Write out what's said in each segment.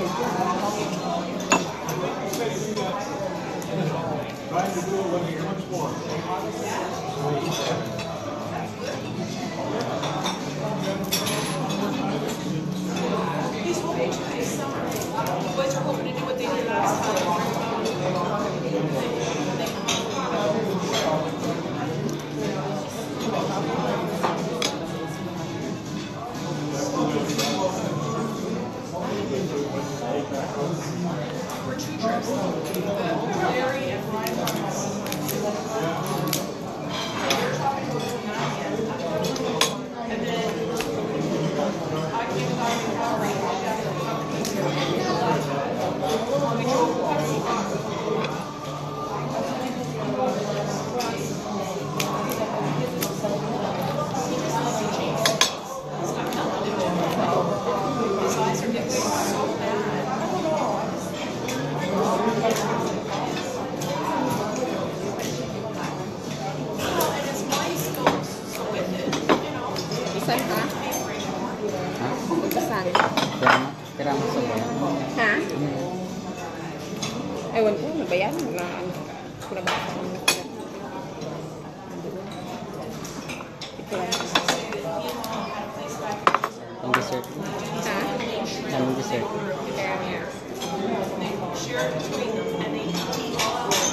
Trying to do it when you're much more. He's hoping to this summer. Boys are hoping to do what they did last time. For 2 trips. Larry and Ryan. They're talking about doing that again. And then I came back to Calgary. We drove his eyes are getting so bad. And his mice goes with it, you know. Saan ka? Saan? Kira mo sa bayan. Ha? Ewan ko, ano ba yan? Na, kung nabasa ko na sila. Ito lang. Ang dessert. Ha? Anong dessert? Kaya niya. Share it between them and they eat all of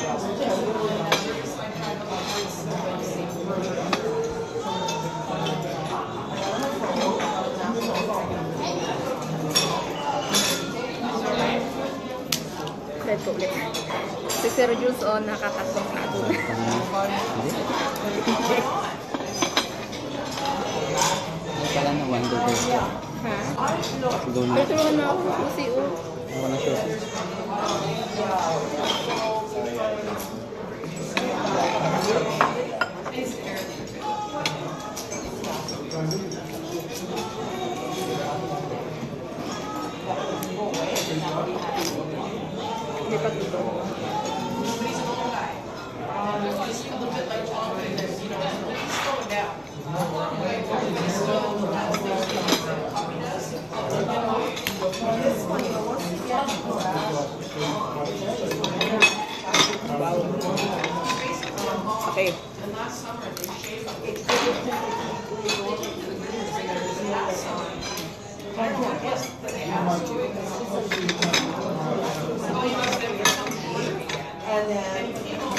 Let's go ulit. Si Sir Jules o nakakatong plato. Hindi? Kala na one door. Ha? Doon Pero tulungan mo ako kasi wala siya. Hindi pa dito. Okay. and then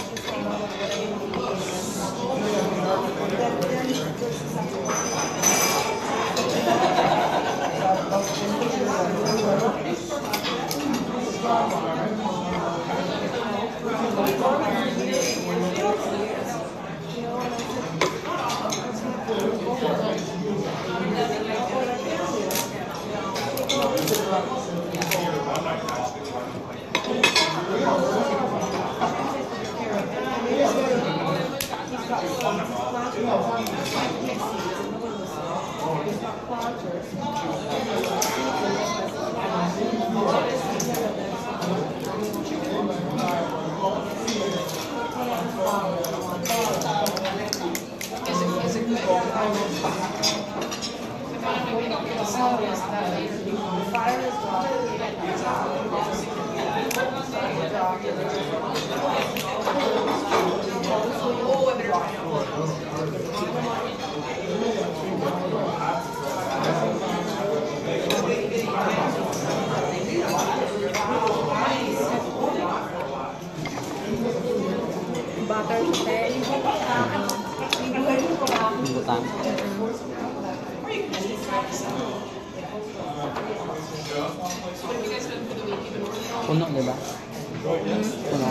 is it good? Oh, and Butter chicken. Butang. Puno, di ba? Puno.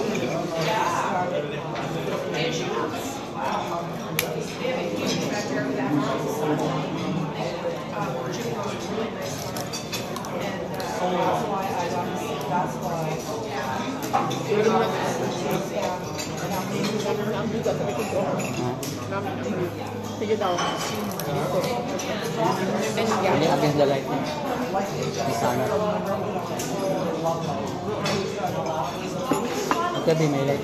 Sige daw. Hindi against the light. Di sana. Pagkabi may light.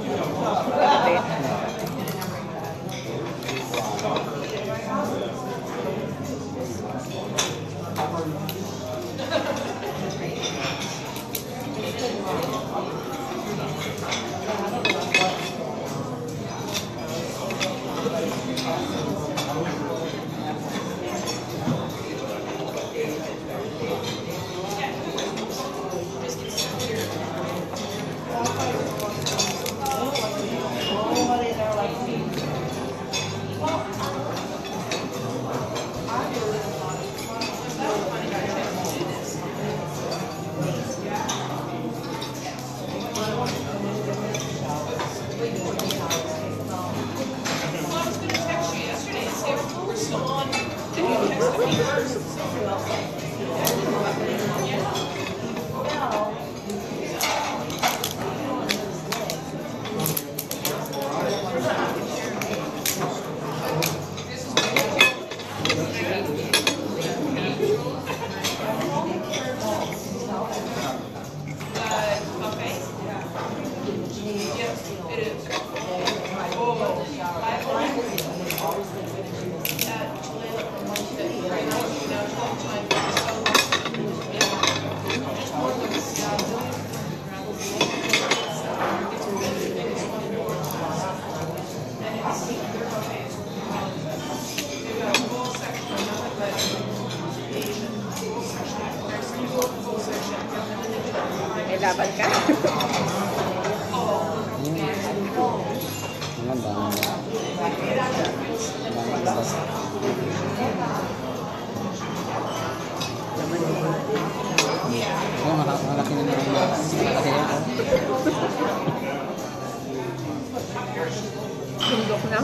Sundok na.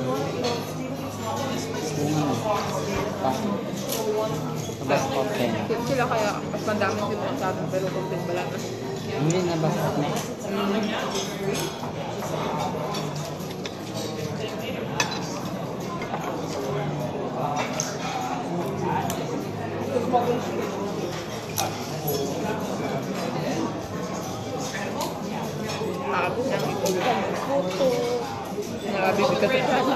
Kung ano, nabas out 10. Sila kaya mas madami sinuha sa atin pero complete wala na. Hindi, nabas out na. Tapos ang ito ka magputo. Nakabibig ka sa dyan.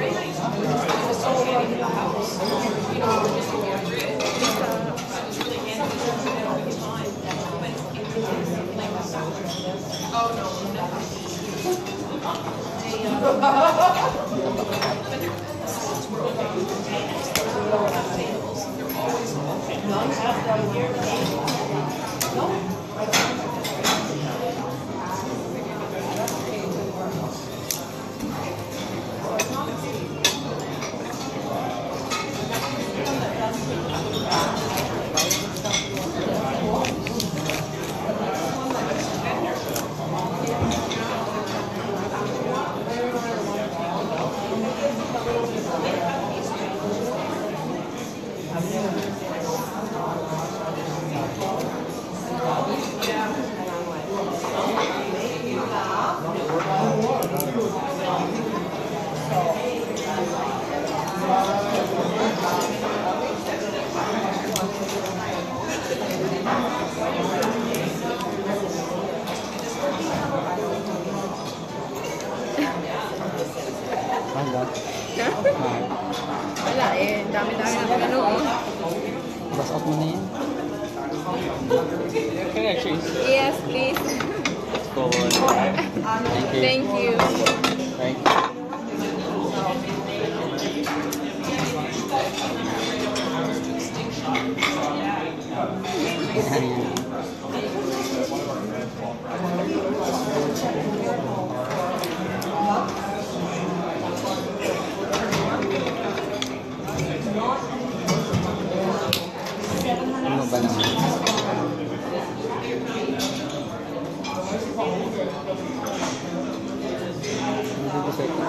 Wala. Wala eh. Dami-dami na ano oh. Nabas out mo na yan. Can I actually Yes, please. go on? Thank you. Thank you. Right. Yan, yan. Ano ba naman? Hindi ko sa ito.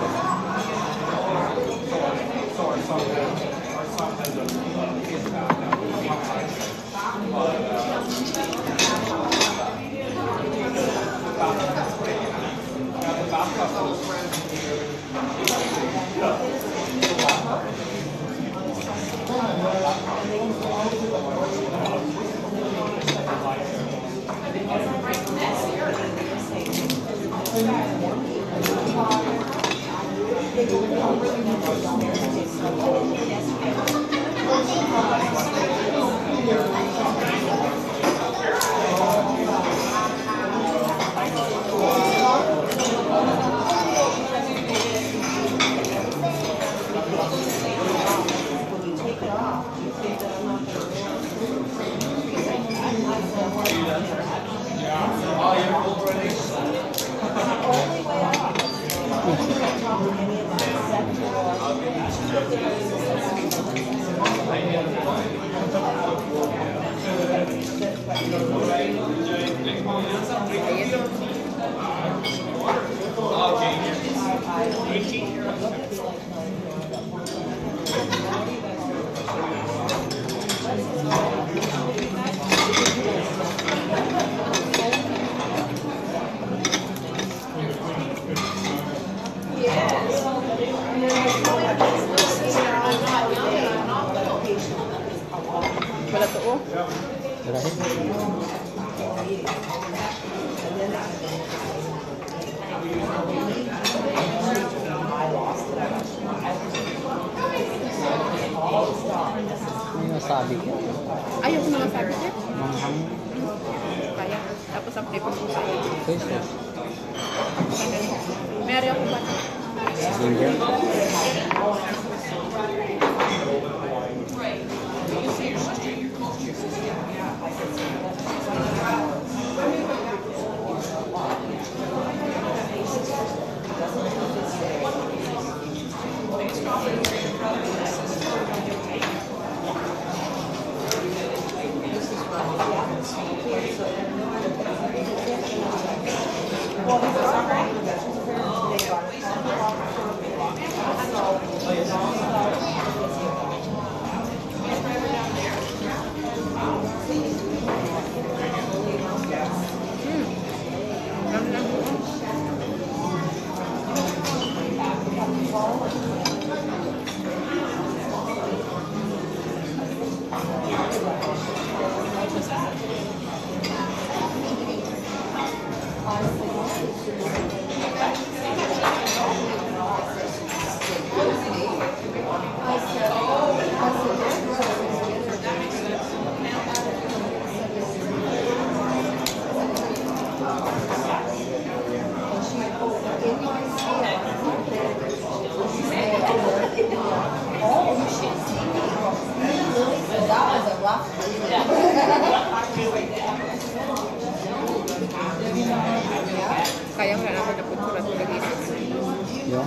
Wala to oh. Dahil ano yung sabi ko? Ayoko na masabi sir. Manghang Kaya. Tapos ang flip ko sa'yo. peso. Meron ako ba? Ginger. Well, Yung?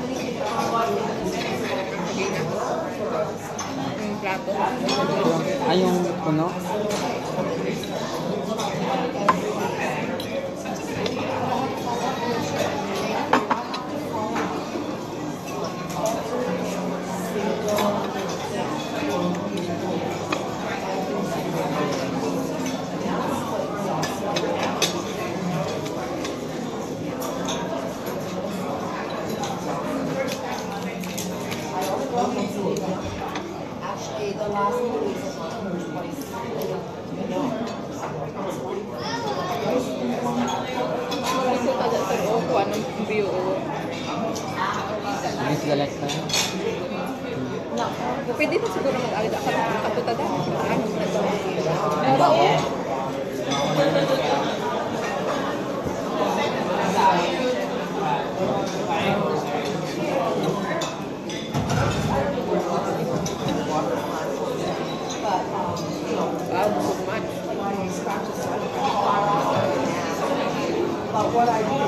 Yung plato. Ay, yung puno? Actually, the last movie is on her twice. Gusto ka dyan sa buo ko, anong view? Against the light tayo. No. Pwede na siguro mag-alda ka ng kaputa dahil. Ano na to? Ang baho. Wow, so much. But what I do,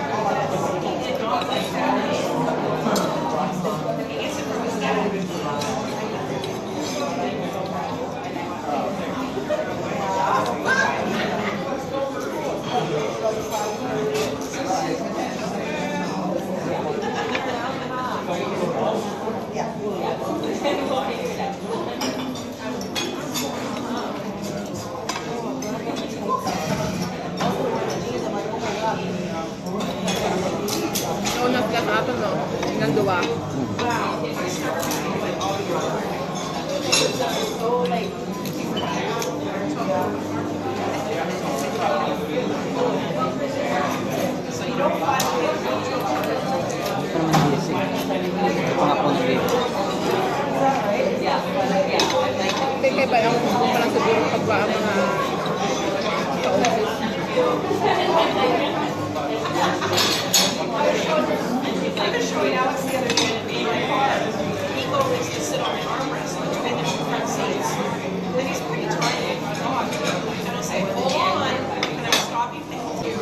Nauna sila sa ato, no? Hanggang duwa. Hindi pa naman gising. Ito nga po nag-review. Kaya ba yung gusto ko lang siguro pagba ang mga ka-office. I was showing Alex the other day in my car. He goes to sit on an armrest and defend the front seats. And he's pretty tiny. And I'll say, hold on. And I stop you. Thank you.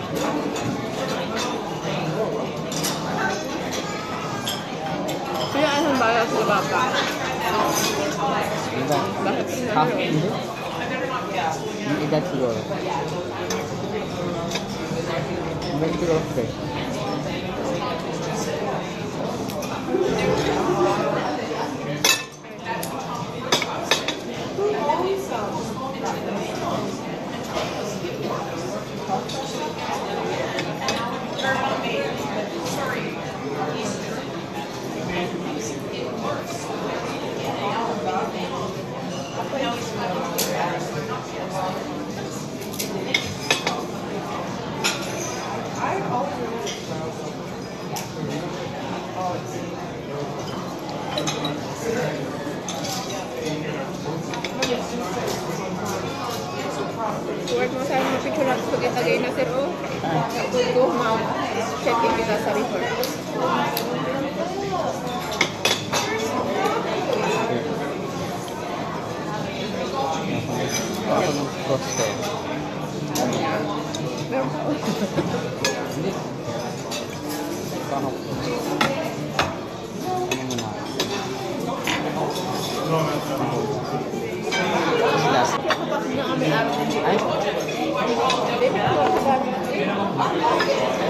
Kaya anong bala sa baba? Diba? Bakit Ha? ano? Hindi? Yung edad siguro. Hindi siguro okay. Work mo sa mga picture lang sa tagay na sir, oh. Go, ma'am. Check in kita sa river. Ako ng costo. Meron ka, oh. Hindi. Ano muna? Last. Kapag na kami araw. Ay? Hindi ko